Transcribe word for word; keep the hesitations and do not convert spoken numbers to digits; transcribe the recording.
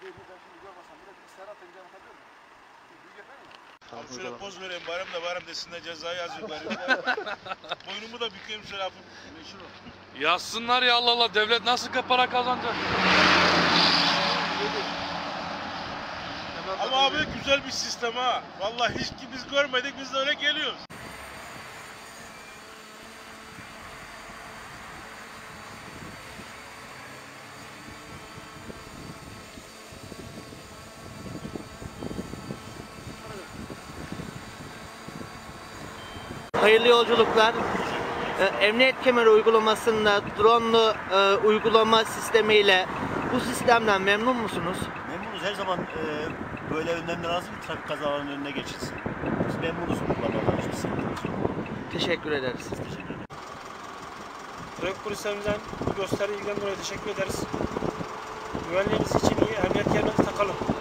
Abi şöyle poz vereyim bayram da bayram desinler ceza yazıyorlar. Boynumu da bükeyim şöyle hafif. Yazsınlar ya Allah Allah, devlet nasıl para kazanacak? Ama abi güzel bir sistem ha. Vallahi hiç ki biz görmedik, biz de öyle geliyoruz. Hayırlı yolculuklar. Emniyet kemeri uygulamasında drone'lu e, uygulama sistemiyle bu sistemden memnun musunuz? Memnunuz. Her zaman e, böyle önlemler lazım ki trafik kazalarının önüne geçilsin. Biz memnunuz uygulamadan, hiçbir sıkıntımız yok. Teşekkür ederiz. Teşekkür ederim. Trafik polislerimizden bu gösterdiği ilgiden dolayı teşekkür ederiz. Güvenliğiniz için iyi emniyet kemerinizi takalım.